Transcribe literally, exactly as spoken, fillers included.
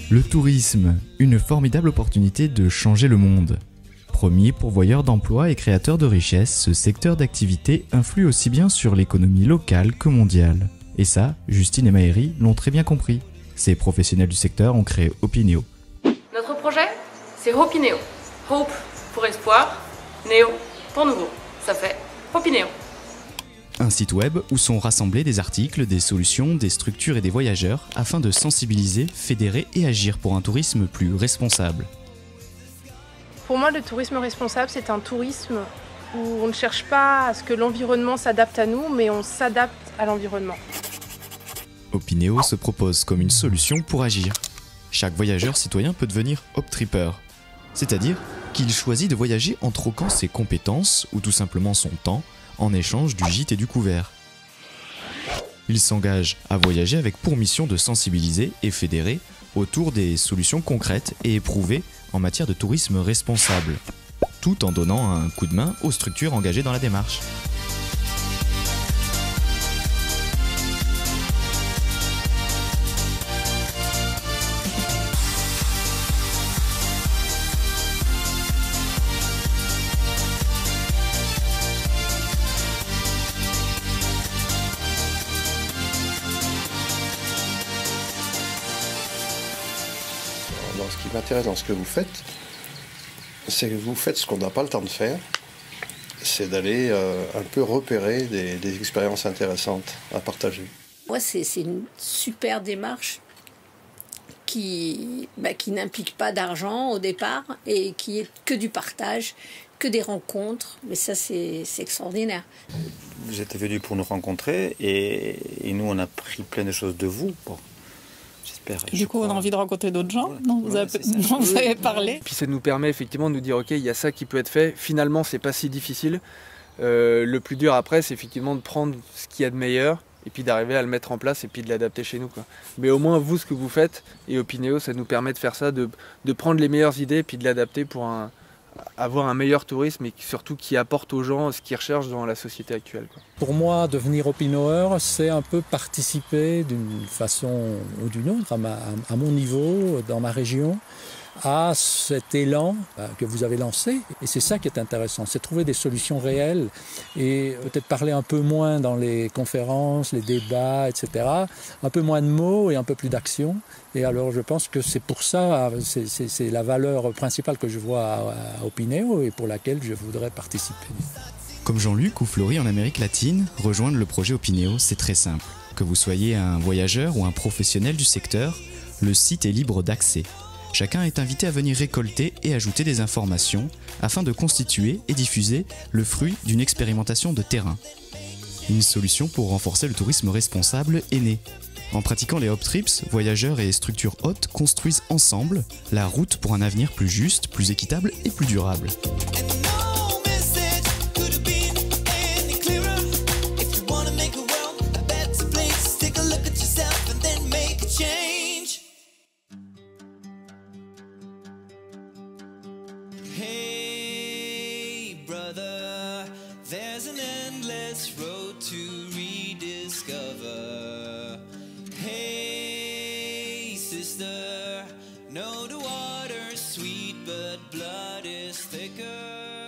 Le tourisme, une formidable opportunité de changer le monde. Premier pourvoyeur d'emplois et créateur de richesses, ce secteur d'activité influe aussi bien sur l'économie locale que mondiale. Et ça, Justine et Maëri l'ont très bien compris. Ces professionnels du secteur ont créé Opineo. Notre projet, c'est Opineo. Hope pour espoir, Neo pour nouveau. Ça fait Opineo. Un site web où sont rassemblés des articles, des solutions, des structures et des voyageurs afin de sensibiliser, fédérer et agir pour un tourisme plus responsable. Pour moi, le tourisme responsable, c'est un tourisme où on ne cherche pas à ce que l'environnement s'adapte à nous, mais on s'adapte à l'environnement. Opineo se propose comme une solution pour agir. Chaque voyageur citoyen peut devenir Optripper, c'est-à-dire qu'il choisit de voyager en troquant ses compétences ou tout simplement son temps en échange du gîte et du couvert. Il s'engage à voyager avec pour mission de sensibiliser et fédérer autour des solutions concrètes et éprouvées en matière de tourisme responsable, tout en donnant un coup de main aux structures engagées dans la démarche. Alors, ce qui m'intéresse dans ce que vous faites, c'est que vous faites ce qu'on n'a pas le temps de faire, c'est d'aller euh, un peu repérer des, des expériences intéressantes à partager. Moi, c'est une super démarche qui, bah, qui n'implique pas d'argent au départ et qui est que du partage, que des rencontres. Mais ça, c'est extraordinaire. Vous êtes venus pour nous rencontrer et, et nous, on a pris plein de choses de vous. Bon. Du coup, on a envie de rencontrer d'autres gens dont vous, ouais, avez, dont vous avez parlé. Puis ça nous permet effectivement de nous dire, ok, il y a ça qui peut être fait. Finalement, c'est pas si difficile. Euh, le plus dur après, c'est effectivement de prendre ce qu'il y a de meilleur et puis d'arriver à le mettre en place et puis de l'adapter chez nous, quoi. Mais au moins, vous, ce que vous faites, et Opineo, ça nous permet de faire ça, de, de prendre les meilleures idées et puis de l'adapter pour un, avoir un meilleur tourisme et surtout qui apporte aux gens ce qu'ils recherchent dans la société actuelle, quoi. Pour moi, devenir Opinoer, c'est un peu participer d'une façon ou d'une autre, à, ma, à mon niveau, dans ma région, à cet élan que vous avez lancé. Et c'est ça qui est intéressant, c'est trouver des solutions réelles et peut-être parler un peu moins dans les conférences, les débats, et cetera. Un peu moins de mots et un peu plus d'action. Et alors je pense que c'est pour ça, c'est la valeur principale que je vois à, à Opineo et pour laquelle je voudrais participer. Comme Jean-Luc ou Florie en Amérique latine, rejoindre le projet Opineo, c'est très simple. Que vous soyez un voyageur ou un professionnel du secteur, le site est libre d'accès. Chacun est invité à venir récolter et ajouter des informations afin de constituer et diffuser le fruit d'une expérimentation de terrain. Une solution pour renforcer le tourisme responsable est née. En pratiquant les Hop Trips, voyageurs et structures hôtes construisent ensemble la route pour un avenir plus juste, plus équitable et plus durable. Hey brother, there's an endless road to rediscover. Hey sister, know the water's sweet but blood is thicker.